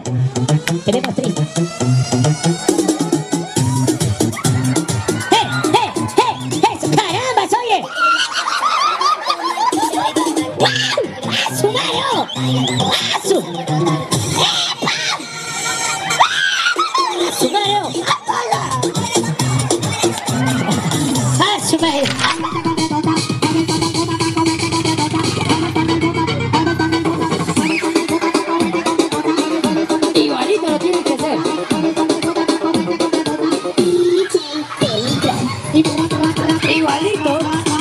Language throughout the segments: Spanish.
Tenemos tristes. ¡Eso, carambas, oye! ¡Wow! ¡Asu, Mario! ¡Asu! ¡Asu, Mario! ¡Asu, Mario! Igualito lo tienes que hacer. Igualito.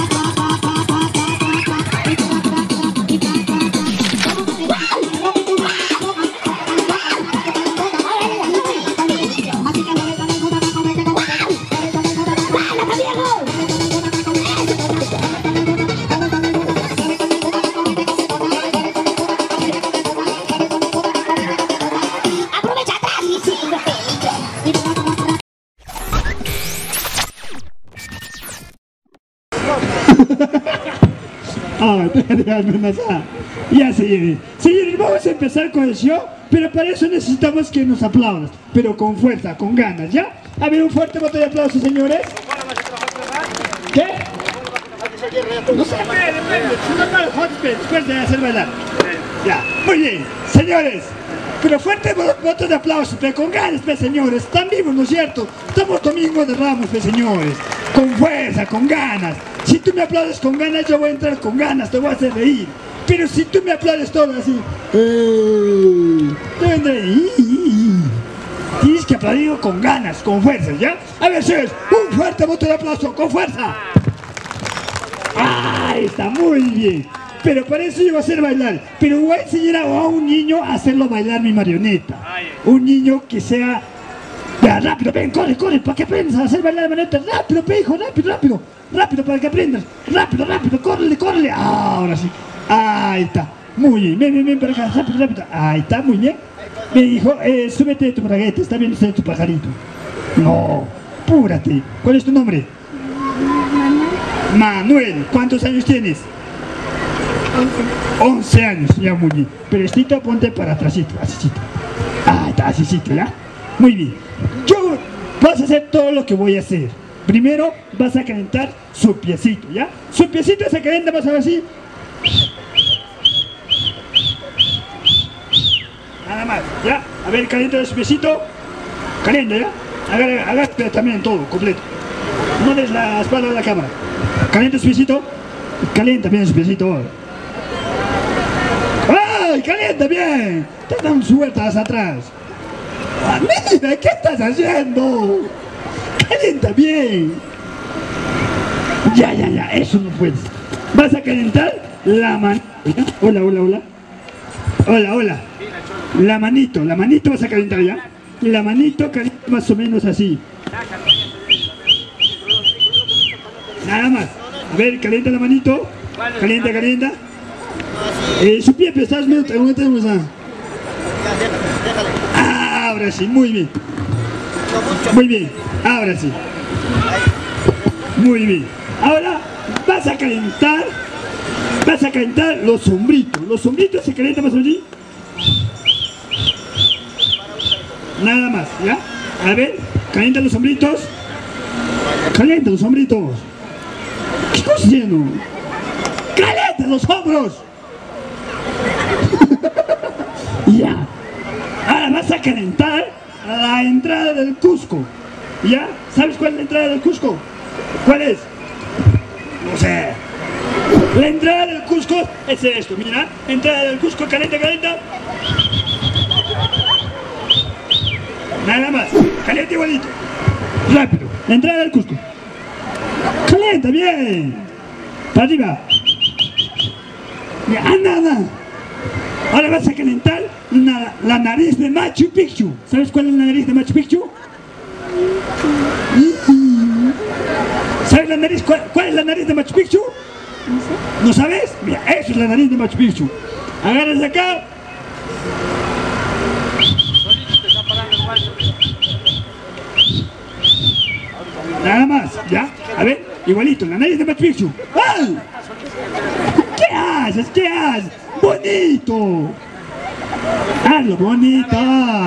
Ya, señores. Señores, vamos a empezar con el show, pero para eso necesitamos que nos aplaudan, pero con fuerza, con ganas, ¿ya? A ver, un fuerte voto de aplausos, señores. ¿Qué? No sé, después de hacer bailar. Ya, muy bien, señores. Pero fuerte voto de aplausos, pero con ganas, pues, señores. Están vivos, ¿no es cierto? Estamos domingo de Ramos, pues, señores. Con fuerza, con ganas. Si tú me aplaudes con ganas, yo voy a entrar con ganas, te voy a hacer reír. Pero si tú me aplaudes todo así, te vendré. Tienes que aplaudir con ganas, con fuerza, ¿ya? A ver, señores, un fuerte voto de aplauso, con fuerza. Ahí está, muy bien. Pero para eso yo voy a hacer bailar. Pero voy a enseñar a un niño a hacerlo bailar mi marioneta. Un niño que sea... Ya, rápido, ven, corre, corre, para que aprendas a hacer bailar la marioneta. Rápido, hijo, rápido, rápido. Rápido, para que aprendas. Rápido, rápido, córrele, córrele. Ahora sí. Ahí está. Muy bien, ven para acá, rápido, rápido. Ahí está, muy bien. Ven, hijo, súbete de tu bragueta, está viendo usted tu pajarito. No, apúrate. ¿Cuál es tu nombre? Manuel. ¿Cuántos años tienes? 11 años, ya, muy bien. Pero estito, ponte para atrásito, asícito. Ah, está, asícito, ¿ya? Muy bien. Yo vas a hacer todo lo que voy a hacer. Primero vas a calentar su piecito, ¿ya? Su piecito se calienta, vas a ver así. Nada más, ¿ya? A ver, calienta su piecito. Calienta, ¿ya? Agarra también todo, completo. No des la espalda de la cámara. Calienta su piecito. Calienta bien su piecito. ¡Ay, calienta bien! Te dan sueltas atrás. Mira, ¿qué estás haciendo? Calienta bien. Ya, eso no puedes. Vas a calentar la mano. Hola. Hola. La manito vas a calentar, ¿ya? La manito calienta más o menos así. Nada más. A ver, calienta la manito. Calienta. Su pie, pero estás medio... Ahora sí, muy bien. Muy bien, ahora sí. Muy bien. Ahora vas a calentar los sombritos. Los sombritos se calientan más o menos. Nada más, ¿ya? A ver, calienta los sombritos. Calienta los sombritos. ¿Qué estás haciendo? ¡Calienta los hombros! Ya. Ahora vas a calentar la entrada del Cusco. ¿Ya? ¿Sabes cuál es la entrada del Cusco? ¿Cuál es? No sé. La entrada del Cusco es esto, mira. Entrada del Cusco, calienta. Nada más. Calienta igualito. Rápido. La entrada del Cusco. Calienta bien. Para arriba. Ya, anda. Ahora vas a calentar la nariz de Machu Picchu. ¿Sabes cuál es la nariz de Machu Picchu? ¿Sabes la nariz? ¿Cuál es la nariz de Machu Picchu? ¿No sabes? Mira, eso es la nariz de Machu Picchu. Agarras acá. Nada más, ¿ya? A ver, igualito, la nariz de Machu Picchu. ¡Ay! ¿Qué haces? ¿Qué haces? ¡Bonito! Hazlo bonito.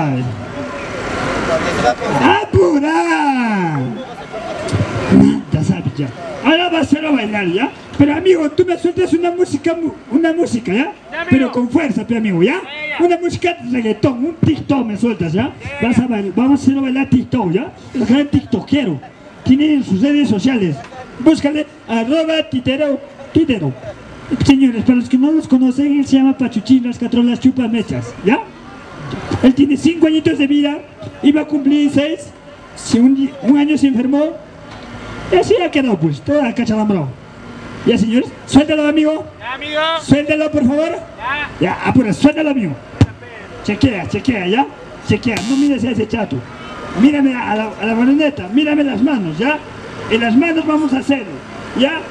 ¡Apura! Ya sabes, ya. Ahora vas a hacerlo bailar, ¿ya? Pero amigo, tú me sueltas una música, ¿ya? Pero con fuerza, amigo, ¿ya? Una música de reggaetón, un TikTok me sueltas, ¿ya? Vamos a hacerlo bailar TikTok, ¿ya? El gran tiktokero. Tiene en sus redes sociales. Búscale @titero. Señores, para los que no los conocen, él se llama Pachuchín, las catrolas chupas mechas, ¿ya? Él tiene 5 añitos de vida, iba a cumplir 6, si un año se enfermó, y así ha quedado pues, toda cachalambrado. Ya señores, suéltalo amigo. Ya, amigo. Suéltalo por favor. Ya, apura, suéltalo amigo. Chequea, ¿ya? Chequea, no mires a ese chato. Mírame a la marioneta, mírame las manos, ¿ya? En las manos vamos a hacerlo, ¿ya?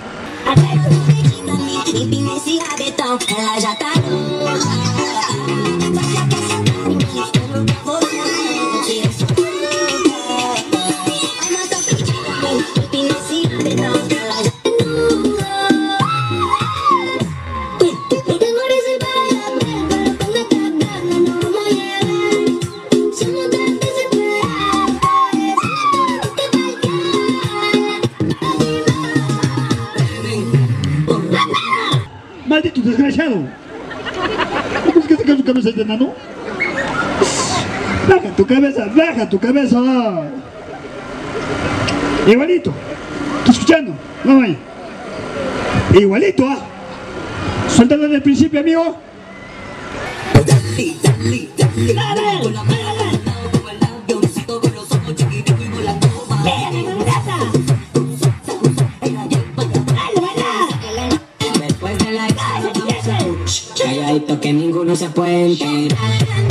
¡Maldito desgraciado! ¿Cómo es que saca su cabeza de enano? ¡Baja tu cabeza! Igualito. ¿Estás escuchando? No vaya. Igualito, ¿ah? Suéltalo desde el principio, amigo. Calladito que ninguno se puede enterar.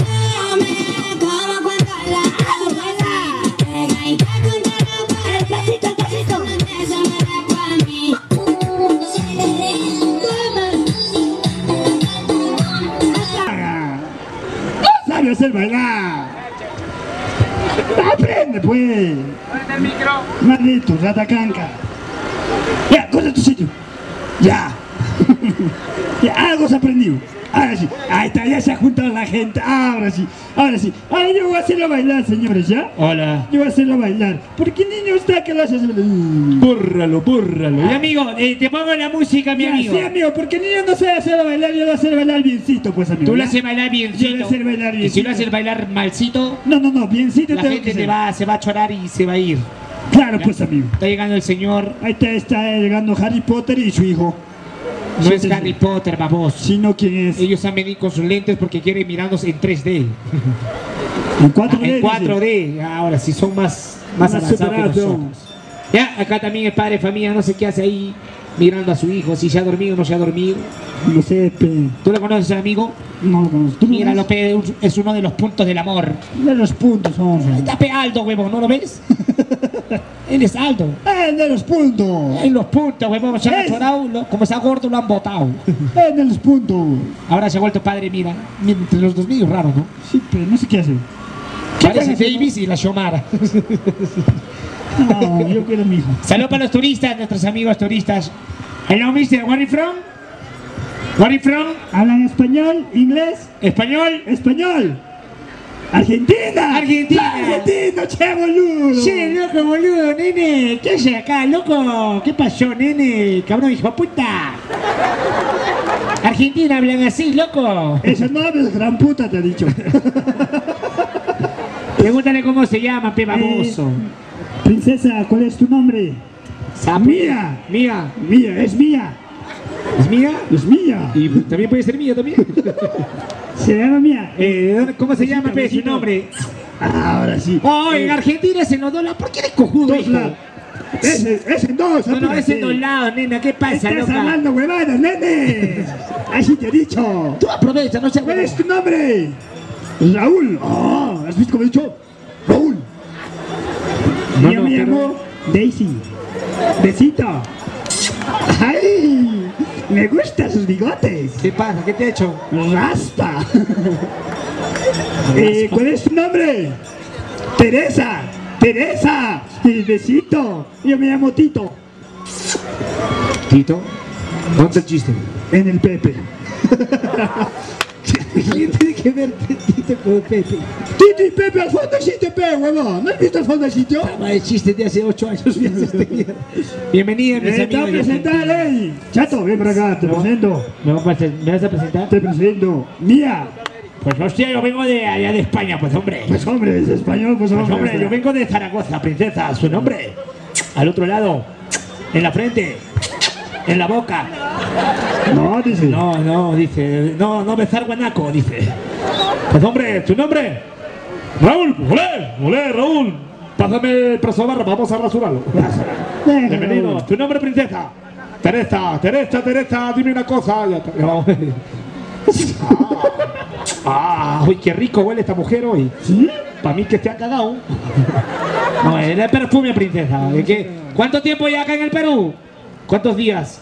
¡Sabe hacer bailar! ¡Aprende, pues! Ponete el micro. Maldito, rata canca. Ya, corre a tu sitio. Ya. Ya, algo has aprendido. Ahora sí. Ahí está, ya se ha juntado la gente. Ahora sí. Ahora yo voy a hacerlo bailar, señores, ¿ya? Hola. Yo voy a hacerlo bailar. ¿Por qué niño está que lo hace? Bórralo. Y amigo, te pongo la música, mi Ya, amigo. sí, amigo, porque el niño no sabe hacerlo bailar, yo lo voy a hacer bailar biencito, pues, amigo. Tú lo ¿ya? haces bailar Yo biencito. lo voy a hacer bailar Y si biencito. lo haces bailar malcito, No, biencito la tengo gente que se hacer. va a chorar y se va a ir. Claro, pues, amigo. Está llegando el señor. Ahí está llegando Harry Potter y su hijo. No Sí, es sí, Harry Potter, vamos. Si no, ¿quién es? Ellos han venido con sus lentes porque quieren mirarnos en 3D. En 4D. En dice. 4D. Ahora, si son más Más avanzados que superados, nosotros. Ya, acá también el padre de familia, no sé qué hace ahí mirando a su hijo, si se ha dormido o no se ha dormido. No sé, pe. ¿Tú lo conoces, amigo? No lo conozco. ¿Tú lo Míralo, conoces? pe, es uno de los puntos del amor. De los puntos, hombre. Está pe Aldo, huevón, ¿no lo ves? Él es Aldo. De los puntos. En los puntos, huevón, se han Es. chorado, como está gordo lo han botado. De los puntos. Ahora se ha vuelto padre, mira, entre los dos medios raro, ¿no? Sí, pero no sé qué hace. Parece pasa, Davis y la Xiomara. No, yo quiero a mi hijo. Saludos para los turistas, nuestros amigos turistas. Hello, mister, where are you from? Where are you from? ¿Hablan español, inglés, ¿Español? español? ¡Argentina! Argentina. ¡Argentina, che, boludo! Che, loco, boludo, nene. ¿Qué haces acá, loco? ¿Qué pasó, nene? Cabrón, hijo de puta. Argentina hablan así, loco. Eso no es gran puta, te ha dicho. Pregúntale cómo se llama, pe baboso. Princesa, ¿cuál es tu nombre? Sapo. Mía. Mía. Mía, es mía. ¿Es mía? Es mía. Y también puede ser mía también. Se llama mía. ¿Cómo se llama, pe, su besito. nombre? Ahora sí. Oh, en Argentina es en los 2 lados. ¿Por qué eres cojudo, Dos hijo? lados. Es en dos. No, no, es apúrate. en 2 lados, nena. ¿Qué pasa, Estás loca? hablando huevadas, nene. Así te he dicho. Tú aprovecha, no seas ¿Cuál es huevón. tu nombre? Raúl. Oh, ¿has visto cómo he dicho? Raúl. No, Yo no, me pero- llamo Daisy. Besito. ¡Ay! Me gustan sus bigotes. ¿Qué pasa? ¿Qué te ha hecho? Raspa. ¿Cuál es tu nombre? Teresa. Teresa. Besito. Yo me llamo Tito. Tito, ¿dónde está el chiste? En el Pepe. que ver Tito con Pepe? Tito y Pepe al fondo existe Pepe, huevón. ¿No has visto el fondo del sitio? Estaba el chiste de hace 8 años. Bienvenida, mis Está amigos. presentado, ey. Chato, ven para acá, te presento. ¿Me vas a presentar? Te presento. Mía. Pues hostia, yo vengo de allá de España, pues hombre. Pues hombre, es español, pues Pues hombre. hombre, yo vengo de Zaragoza, princesa. Su nombre. Al otro lado. En la frente. En la boca. No, dice. No, dice. No, besar guanaco, dice. Pues hombre, ¿tu nombre? Raúl, olé, Raúl. Pásame el preso barra, vamos a rasurarlo. Bienvenido. ¿Tu nombre, princesa? Teresa, dime una cosa. Ya vamos. Uy, qué rico huele esta mujer hoy. ¿Sí? Para mí que se ha cagado. No, es de perfume, princesa. ¿De qué? ¿Cuánto tiempo ya acá en el Perú? ¿Cuántos días?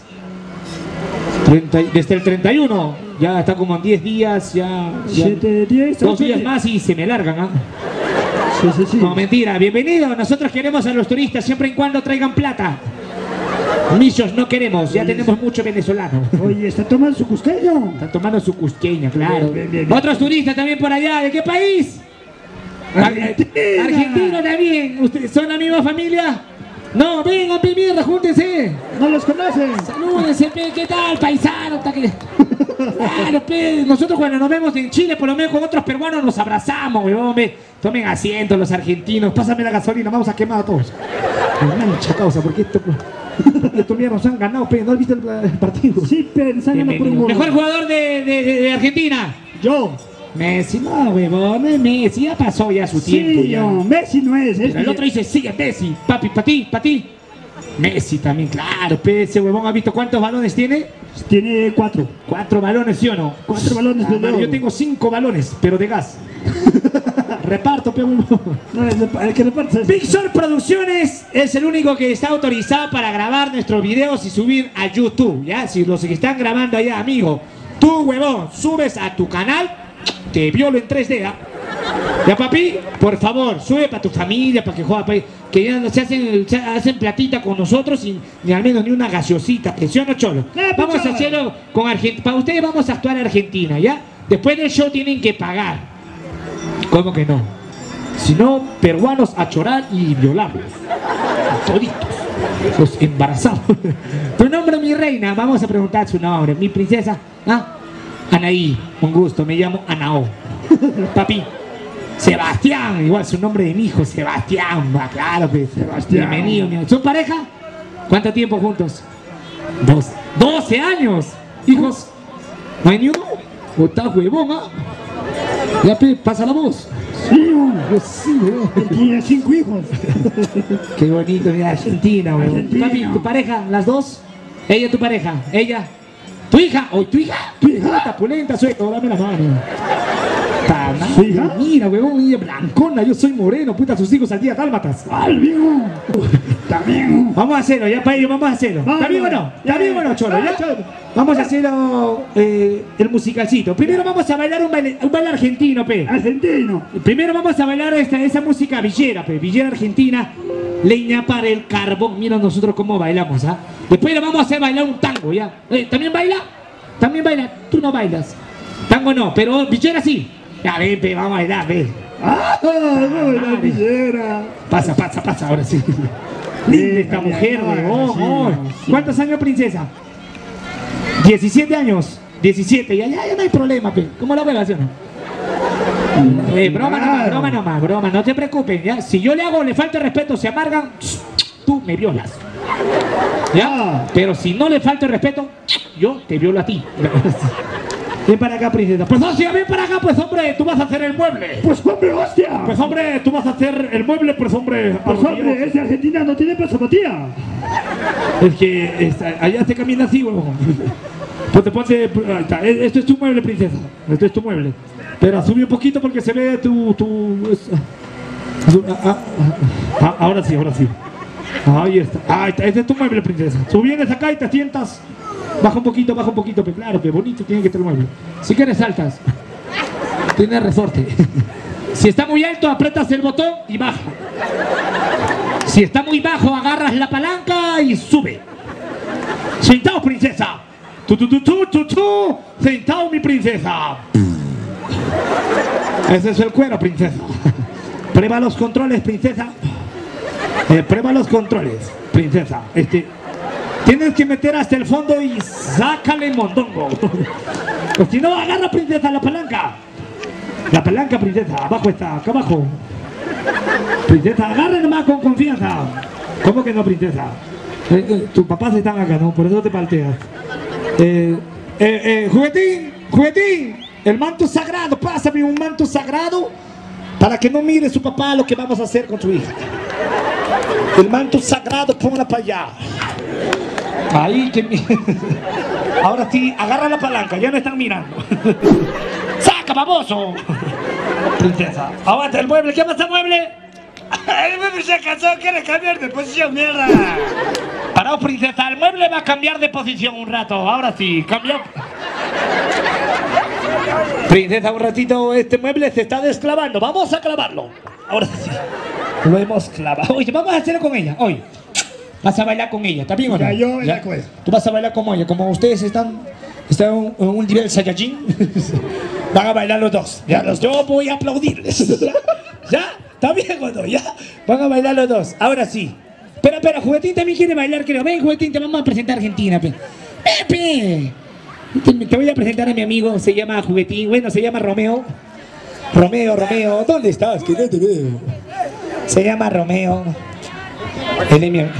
Desde el 31. Ya está como en 10 días. Ya 7, 10, 2 días más y se me largan, ¿ah? Sí. No, mentira. Bienvenido. Nosotros queremos a los turistas siempre y cuando traigan plata. Millos no queremos. Ya tenemos mucho venezolano. Oye, ¿está tomando su cusqueño? Están tomando su cusqueña, claro. Bien. Otros turistas también por allá. ¿De qué país? Argentina. Argentino también. ¿Ustedes son la misma familia? No, vengan, pe mierda, júntense. ¿No los conocen? Salúdense, pe, ¿qué tal, paisano? Claro, pe, nosotros cuando nos vemos en Chile, por lo menos con otros peruanos nos abrazamos, weón, ve. Tomen asiento los argentinos, pásame la gasolina, vamos a quemar a todos. Mucha causa, porque estos mierdas nos han ganado, pe, ¿no has visto el partido? Sí, pensando por un gol. Mejor jugador de Argentina. Yo. Messi, no, huevón, no es Messi, ya pasó ya su tiempo. Sí, Ya. no, Messi no es. Pero el otro dice, sí, es Messi, papi, pa' ti. Messi también, claro, pe, ese huevón, ¿ha visto cuántos balones tiene? Tiene 4. 4 balones, ¿sí o no? 4 balones de oro. Yo tengo 5 balones, pero de gas. Reparto, pe, huevón. No, el que reparte es... Pixar Producciones es el único que está autorizado para grabar nuestros videos y subir a YouTube, ¿ya? Si los que están grabando allá, amigo, tú, huevón, subes a tu canal, te violo en 3D, ¿ah? Ya, papi, por favor, sube para tu familia, para que juegue, que ya no se hacen platita con nosotros sin ni al menos ni una gaseosita, ¿sí o no, cholo? Vamos a hacerlo con Argentina. Para ustedes vamos a actuar en Argentina, ¿ya? Después del show tienen que pagar. ¿Cómo que no? Si no, peruanos a chorar y violarlos. Toditos. Los embarazados. Tu nombre, mi reina, vamos a preguntar su nombre. Mi princesa, ¿ah? Anaí, un gusto, me llamo Anao. Papi, Sebastián, igual su nombre de mi hijo, Sebastián, va, claro, pues. Sebastián. Bienvenido, mi. ¿Son pareja? ¿Cuánto tiempo juntos? 12 años. ¿Hijos? ¿No hay ni uno? ¿O está huevón, ah? Ya, pe, pasa la voz. Sí, Yo sí, weón. tiene 5 hijos. Qué bonito, mira, Argentina, weón. Argentina. Papi, ¿tu pareja? ¿Las dos? Ella, tu pareja. Ella. ¿Tu hija? ¿O tu hija? ¿Tu hija? Puta, pulenta, sueco, dame la mano. Ta madre, ¿Su hija? mira, weón, ella blancona, yo soy moreno, puta, sus hijos al día dálmatas. ¡Al viejo! También. Vamos a hacerlo, ya para ello, vamos a hacerlo. Vamos. ¿Está bien o no? ¿Está bien o no, cholo? ¿Ya? Vamos a hacerlo el musicalcito. Primero vamos a bailar un baile argentino, pe. Argentino. Primero vamos a bailar esa música villera, pe. Villera argentina, leña para el carbón. Mira nosotros cómo bailamos, ¿ah? Después le vamos a hacer bailar un tango, ¿ya? ¿También baila? También baila. Tú no bailas. Tango no, pero villera sí. Ya, ven, pe, vamos a bailar, ve. ¡Ah! ¡No, la villera! Pasa, ahora sí. Linda esta Ay, mujer, ay, weón. sí, Oh. sí. ¿Cuántos años, princesa? 17 años. 17, ya no hay problema, pe. ¿Cómo la hueva, sí o no? Broma, no te preocupes, ¿ya? Si yo le falta el respeto, se amargan, tú me violas. ¿Ya? Pero si no le falta el respeto, yo te violo a ti. Ven para acá, princesa. Pues hostia, ven para acá, pues hombre, tú vas a hacer el mueble. Pues hombre, hostia. Pues hombre, tú vas a hacer el mueble, pues hombre. Pues hombre, es de Argentina, no tiene pasapatía. Es que allá se camina así, huevón. Pues te ponte. Ahí está. Esto es tu mueble, princesa. Esto es tu mueble. Pero sube un poquito porque se ve ahora sí. Ahí está. Ahí está. Este es tu mueble, princesa. Tú vienes acá y te sientas. Baja un poquito, pero claro, que bonito tiene que estar el mueble. Si quieres saltas. Tiene resorte. Si está muy alto, apretas el botón y baja. Si está muy bajo, agarras la palanca y sube. Sentaos, princesa. Sentaos, mi princesa. Ese es el cuero, princesa. Prueba los controles, princesa. Prueba los controles, princesa. Tienes que meter hasta el fondo y sácale mondongo. Pues si no, agarra, princesa, la palanca. La palanca, princesa. Abajo está, acá abajo. Princesa, agarra nomás con confianza. ¿Cómo que no, princesa? Tus papás están acá, ¿no? Por eso te palteas. Juguetín, juguetín. El manto sagrado, pásame un manto sagrado para que no mire su papá lo que vamos a hacer con su hija. El manto sagrado, póngala para allá. Ahí que... Ahora sí, agarra la palanca, ya no están mirando. ¡Saca, baboso! Princesa, aguanta el mueble, ¿qué pasa, mueble? El mueble se cansó, quiere cambiar de posición, mierda. Parado, princesa, el mueble va a cambiar de posición un rato. Ahora sí, cambió. Princesa, un ratito, este mueble se está desclavando. Vamos a clavarlo. Ahora sí, lo hemos clavado. Oye, vamos a hacerlo con ella, hoy. Vas a bailar con ella, ¿está bien o no? Ya, yo la acuerdo. Tú vas a bailar como ella, como ustedes están en un nivel Saiyajin. Van a bailar los dos. Ya, yo voy a aplaudirles. ¿Ya? ¿Está bien o no? Ya. Van a bailar los dos. Ahora sí. Pero, Juguetín también quiere bailar, creo. Ven, Juguetín, te vamos a presentar a Argentina, pe. Pepe. Te voy a presentar a mi amigo, se llama Juguetín. Bueno, se llama Romeo. Romeo. ¿Dónde estás? Que no te veo. Se llama Romeo. Él es mi amigo.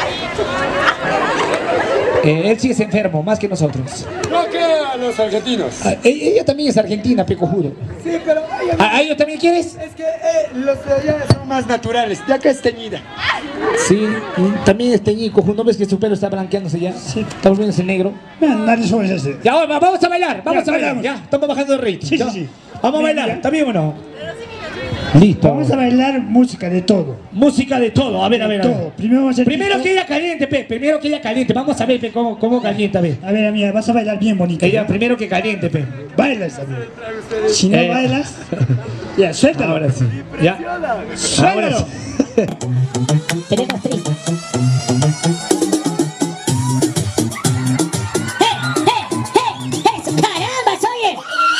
Él sí es enfermo, más que nosotros. No que a los argentinos. Ella también es argentina, pe cojudo. Sí, pero ¿A ellos también quieres? es que los de allá son más naturales. De acá es teñida. Sí, también es teñido, cojudo. ¿No ves que su pelo está blanqueándose ya? Sí. Está volviéndose negro. Nadie sobre ese. Ya, vamos a bailar, vamos a bailar. bailamos. Ya, estamos bajando el rating. Sí, ya. sí. Vamos a Bien, bailar, ya. ¿está bien o no? Listo. Vamos a bailar música de todo. Música de todo, a ver. Todo. Primero vamos a hacer Primero disco. que ella caliente, pe. Primero que ella caliente. Vamos a ver, pe, cómo calienta, pe. A ver, amiga, vas a bailar bien bonito. Ella primero que caliente, pe. Bailas, amiga. Si no bailas, ya, suéltalo. Ahora sí. Ya. Suéltalo. Ahora sí. Tenemos triste. ¡Eso, caramba, oye!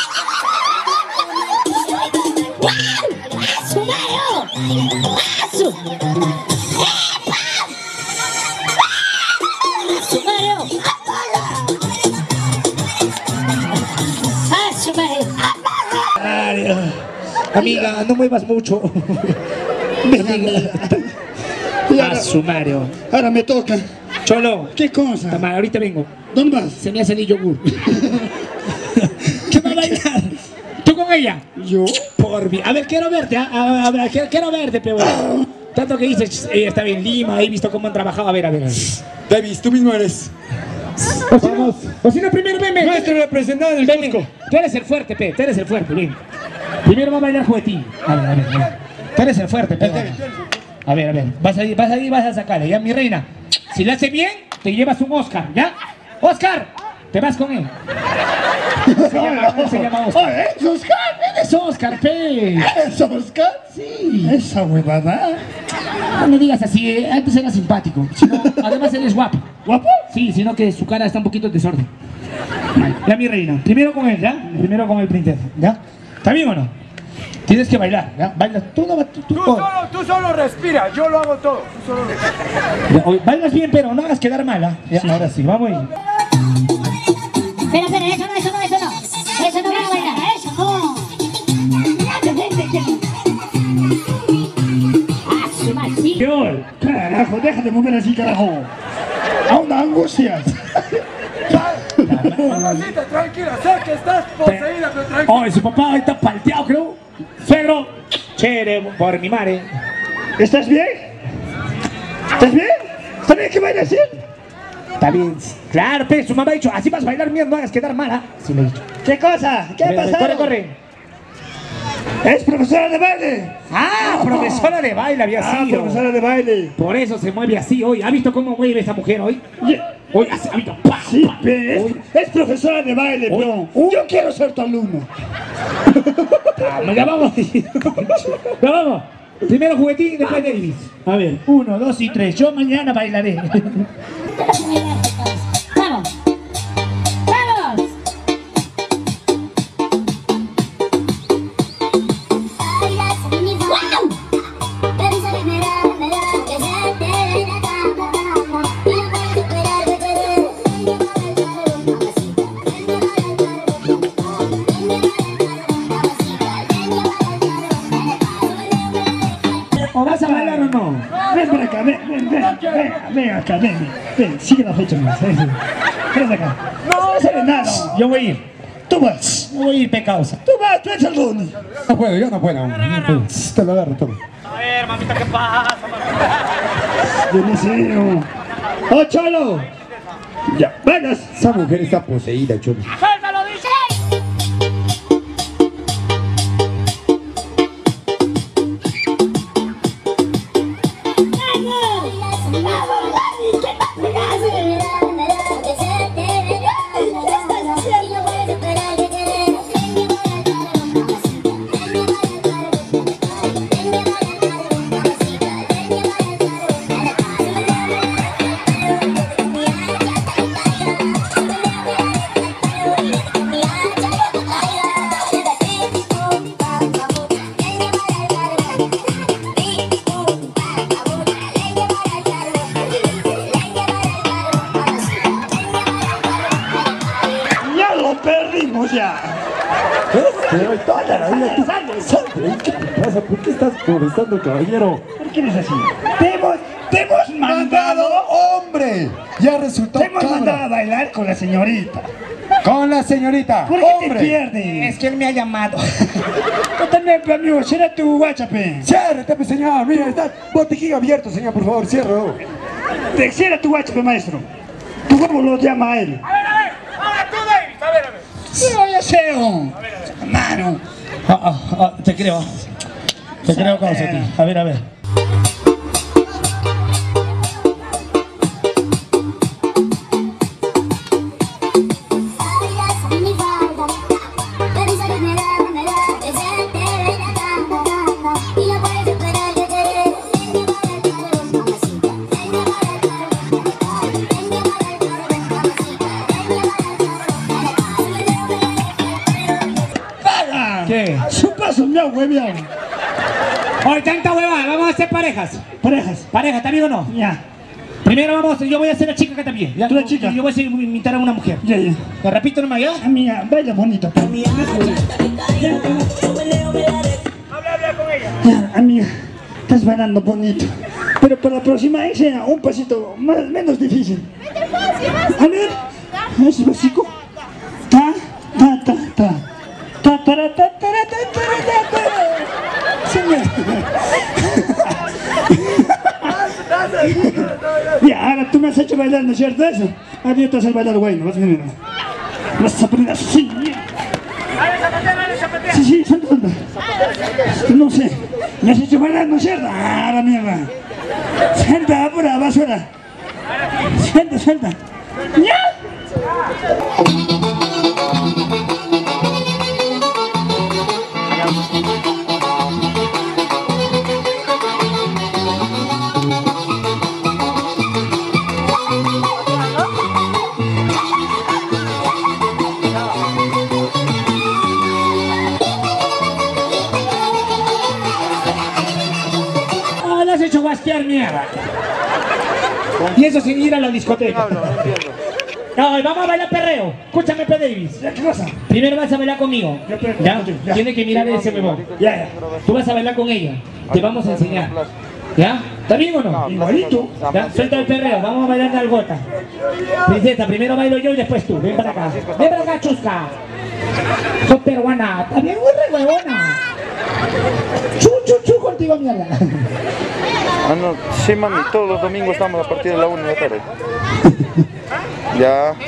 ¡Wow! ¡Asu, Mario! ¡Asu! ¡Epa! ¡Asu, Mario! ¡Asu, Mario! Mario. Amiga, no muevas mucho. Amiga. A su Mario. Ahora me toca. Cholo. ¿Qué cosa? Tama, ahorita vengo. ¿Dónde vas? Se me hace el yogur. ¿Qué va a bailar? ¿Tú con ella? Yo. Por mí. A ver, quiero verte. A ver, quiero verte, pero tanto que dices, ella estaba en Lima, he visto cómo han trabajado. A ver. Davis, tú mismo eres O si no, primero ven. nuestro representante del Ven. Cusco. Tú eres el fuerte, pe. Tú eres el fuerte, ven. Primero va a bailar Juguetín. A ver. Tú eres el fuerte, pe. A ver. Vas a ir, vas a sacarle, ya, mi reina. Si lo hace bien, te llevas un Oscar, ¿ya? ¡Oscar! Te vas con él. Se llama Oscar. ¿Es Oscar? ¡Eres Oscar, pe! ¿Es Oscar? Sí. Esa huevada. No me digas así, antes era simpático. Además, él es guapo. ¿Guapo? Sí, sino que su cara está un poquito en desorden. Ya, mi reina. Primero con él, ¿ya? Primero con el princesa, ¿ya? ¿Está bien o no? Tienes que bailar, ¿ya? Baila. Tú no vas. Tú solo respira, yo lo hago todo. Tú solo respira. Bailas bien, pero no hagas quedar mala. Ya, ahora sí, vamos ahí. Espera, eso no. Eso no va a bailar, eso no. ¡Asu, Mario! Sí. Peor. Carajo, deja de mover así, carajo. Aún da angustias. Mamacita, tranquila, sé que estás poseída, pero tranquila. Oh, su papá ahí está palteado, creo. Suegro. Chere, por mi madre. ¿Estás bien? ¿Estás bien? ¿Está bien que bailas así? Está bien. Claro, pe, su mamá ha dicho, así vas a bailar bien, no hagas quedar mala. Sí, le he dicho. ¿Qué cosa? ¿Qué ha pasado? Corre. Es profesora de baile. Ah, profesora de baile había sido. Profesora de baile. Por eso se mueve así hoy. ¿Ha visto cómo mueve esa mujer hoy? Hoy ha visto. ¡Pah! Sí, es profesora de baile, bro. Yo quiero ser tu alumno. Ya vamos. Ya vamos. Primero Juguetín y después Davis. A ver, 1, 2 y 3. Yo mañana bailaré. ¡Vamos! ¡Vamos! ¿O vas a bailar o no? Ven por acá, ven acá, ven, sigue la fecha más. Ven acá. No se ve nada. Yo voy a ir. Tú vas. Yo voy a ir, pecausa. Tú vas, tú eres el Ronnie. No puedo, yo no puedo. Te lo agarro todo. A ver, mamita, ¿qué pasa? Yo no sé. ¡Oh, Cholo! Ya, vengas. Esa mujer está poseída, Cholo. ¡Suéltalo, dice! Ya lo perdimos ya. Pero toda la vida tú sangre. ¿Qué te pasa? ¿Por qué estás molestando, caballero? ¿Por qué eres así? Te hemos mandado, hombre! Ya resultó te hemos mandado a bailar con la señorita. Con la señorita. ¿Por qué te pierdes? Es que él me ha llamado. Tú también, amigo, será tu guachape. Ciérrate, pues, señor. Mira, está botiquín abierto, señor. Por favor, cierro. Será tu guachape, maestro. Tu huevo lo llama a él. A ver, ahora tú, David, a ver. Yo ya sé, mano. Te creo. Te creo, causa, tío. A ver. ¿Qué? Su paso me ha hueveado. Hoy tanta huevada, vamos a hacer parejas. Parejas. Pareja, ¿está bien o no? Ya. Primero yo voy a ser la chica acá también. ¿ya? Tú la chica. Yo voy a imitar a una mujer. Ya. Te repito nomás, ¿ya? Amiga, baila bonito. Habla con ella. Ya, amiga, estás bailando bonito. Pero para la próxima vez sea un pasito menos difícil. A ver, ese básico. Ta. Señor. Ya, ahora tú me has hecho bailar, ¿no es cierto eso? Ahora yo te vas a bailar bueno, vas a ver. Vas a aprender así. Sí, suelta. No sé, me has hecho bailar, ¿no es cierto? Ah, la mierda. Suelta, apura, basura. Suelta. ¡Ya! Le has hecho guasquear mierda. Y eso sin ir a la discoteca. No, vamos a bailar perreo. Escúchame, P. Davis. ¿Ya qué cosa? Primero vas a bailar conmigo. ¿Ya? Tienes que mirar ese huevón. Ya. Tú vas a bailar con ella. Te vamos a enseñar. ¿Ya? ¿Está bien o no? Igualito. ¿Ya? Suelta el perreo. Vamos a bailar de algota. Princesa, primero bailo yo y después tú. Ven para acá. Ven para acá, chusca. Sos peruana. Está bien, muy re huevona. Chu contigo, mierda. Ah, no, sí, mami, todos los domingos estamos a partir de la 1 de la tarde. Ya.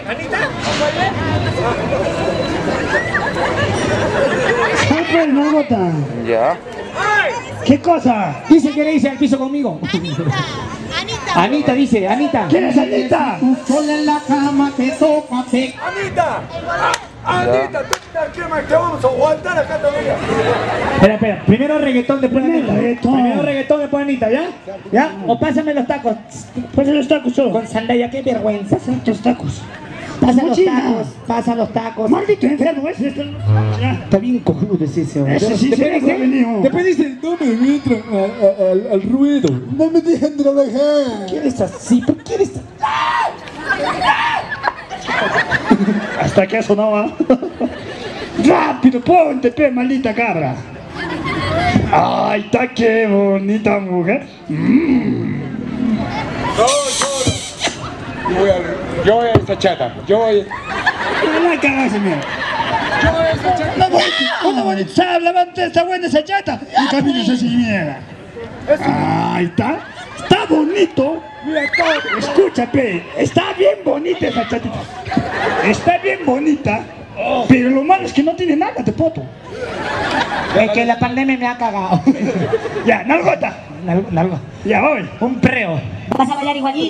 ¡Ay, no bota! Ya. ¿Qué cosa? Dice que le dice al piso conmigo. Anita dice, Anita. ¿Quién es Anita? Sola en la cama, te toca, te... Anita, tú tranquila, te vamos a aguantar acá todavía. Espera, primero reggaetón, después Anita. reggaetón. Primero reggaetón, después Anita, ¿ya? ¿Ya? O pásame los tacos. Pasa los tacos solo. Con sandalia, qué vergüenza. Los tacos. Pasa los tacos. Maldito enfermo ese. Ya. Está bien cojudo ese hombre. Ese sí se dice, venido. después dice, no me entran al ruedo. No me dejan trabajar. ¿Quieres así? ¿Por qué eres así? Hasta que sonaba. Rápido, ponte, pe, maldita cabra. Ay, está qué bonita mujer. Yo voy a esta chata. Yo voy. La cagase, mira. Yo voy a esta chata. Una bonita chabla, está buena esa chata. Y caminas así, mierda. Ahí está. Está bonito. Mira todo. Escucha, pe. Está bien bonita esa chatita. Está bien bonita. Pero lo malo es que no tiene nada de poto. Es que la pandemia me ha cagado. Ya, nalgota. Largo. Ya, voy. Un preo. Vas a bailar igual.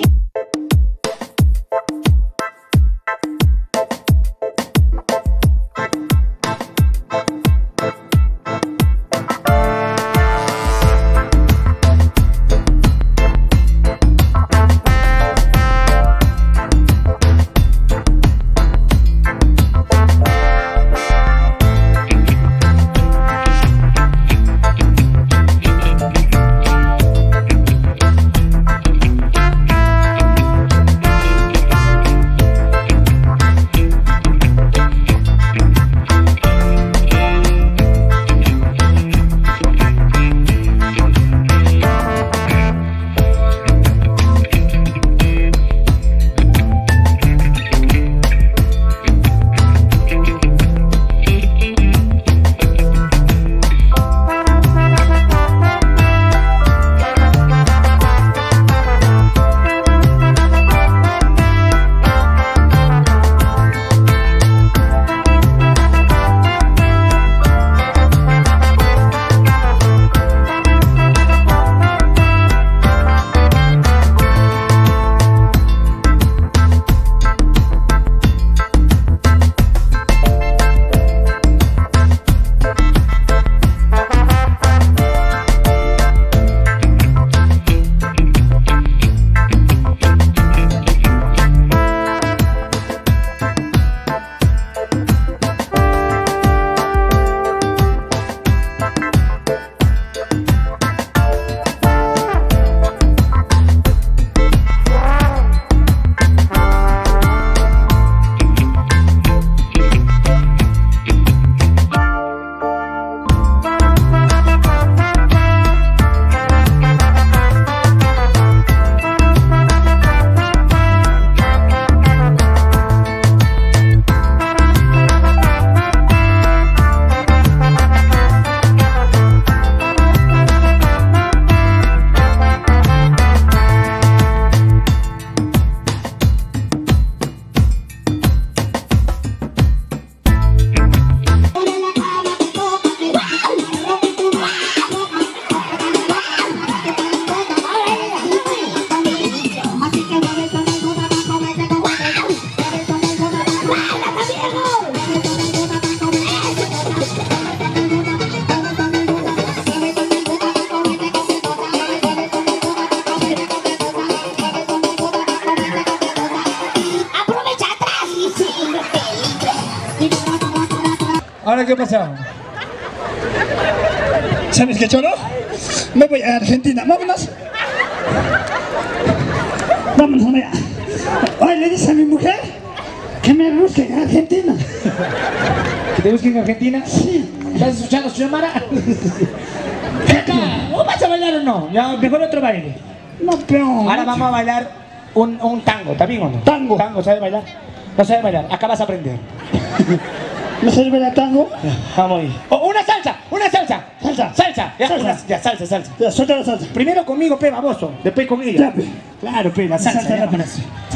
¿Ahora qué pasa? ¿Sabes qué, cholo? Me voy a Argentina, vámonos. Vámonos, amiga. Hoy le dice a mi mujer que me busque en Argentina. ¿Que te busquen en Argentina? Sí. ¿Estás escuchando, señor Mara? ¿O vas a bailar o no? Ya, mejor otro baile. No, peón. Ahora vamos a bailar un tango, ¿está bien o no? Tango. ¿Tango? ¿Sabes bailar? No sabes bailar, acá vas a aprender. ¿Me sirve la tango? Vamos ahí. Oh, una salsa, una salsa. Salsa. Salsa. Ya, Salsa. ya, salsa. Ya, suelta la salsa. Primero conmigo, pe, baboso. Después con ella. Ya, pe. Claro, pe, la salsa. Salsa Ya, rápida.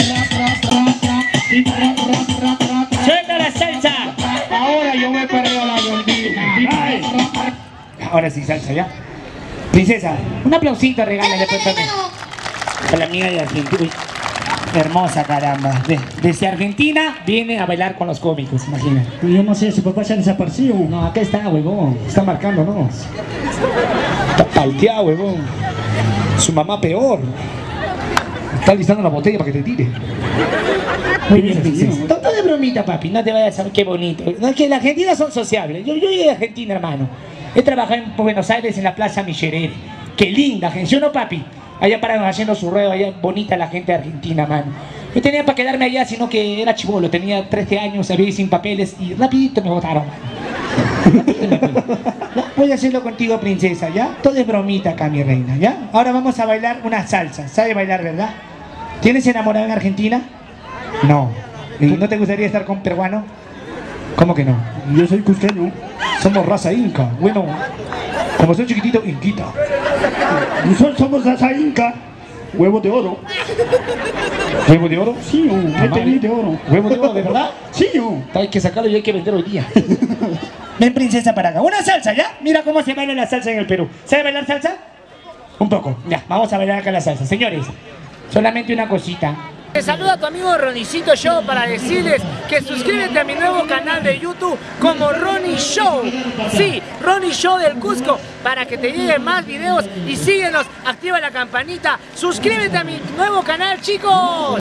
¡Suelta la salsa! Ahora yo me perdido la gordita. Ay. Ahora sí, salsa, ¿ya? Princesa, un aplausito regálale pues también. A la amiga de Argentina. Uy, hermosa, caramba. Desde Argentina viene a bailar con los cómicos, imagínate. Yo no sé, su papá se ha desaparecido. No, acá está, huevón. Está marcándonos. Está palteado, huevón. Su mamá peor. Está listando la botella para que te tire. Muy bien, princesa. Todo de bromita, papi. No te vayas a ver qué bonito. No, es que las argentinas son sociables. Yo llegué de Argentina, hermano. He trabajado en Buenos Aires en la Plaza Miserere. Qué linda, gente. ¿Sí o no, papi? Allá pararon haciendo su ruedo, allá bonita la gente de Argentina, mano. Yo tenía para quedarme allá, sino que era chibolo. Tenía 13 años, había sin papeles y rapidito me botaron, mano. Voy a hacerlo contigo, princesa, ¿ya? Todo es bromita acá, mi reina, ¿ya? Ahora vamos a bailar una salsa. ¿Sabe bailar, verdad? ¿Tienes enamorado en Argentina? No. ¿Y no te gustaría estar con peruano? ¿Cómo que no? Yo soy cusqueño. Somos raza inca. Bueno, como soy chiquitito, inquita. Nosotros somos raza inca. Huevo de oro. ¿Huevo de oro? Sí, métele de oro. ¿Huevo de oro, de verdad? Sí, Hay que sacarlo y hay que vender hoy día. Ven, princesa, para acá. Una salsa, ¿ya? Mira cómo se baila la salsa en el Perú. ¿Sabe bailar salsa? Un poco. Ya, vamos a bailar acá la salsa. Señores, solamente una cosita. Te saluda tu amigo Ronicito Show para decirles que suscríbete a mi nuevo canal de YouTube como Ronnie Show. Sí, Ronnie Show del Cusco, para que te lleguen más videos y síguenos, activa la campanita, suscríbete a mi nuevo canal, chicos.